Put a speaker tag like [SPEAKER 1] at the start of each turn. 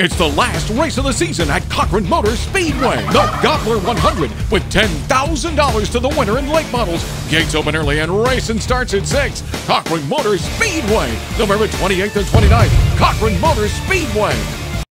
[SPEAKER 1] It's the last race of the season at Cochran Motor Speedway. The Gobbler 100 with $10,000 to the winner in late models. Gates open early and racing starts at 6. Cochran Motor Speedway, November 28th and 29th. Cochran Motor Speedway.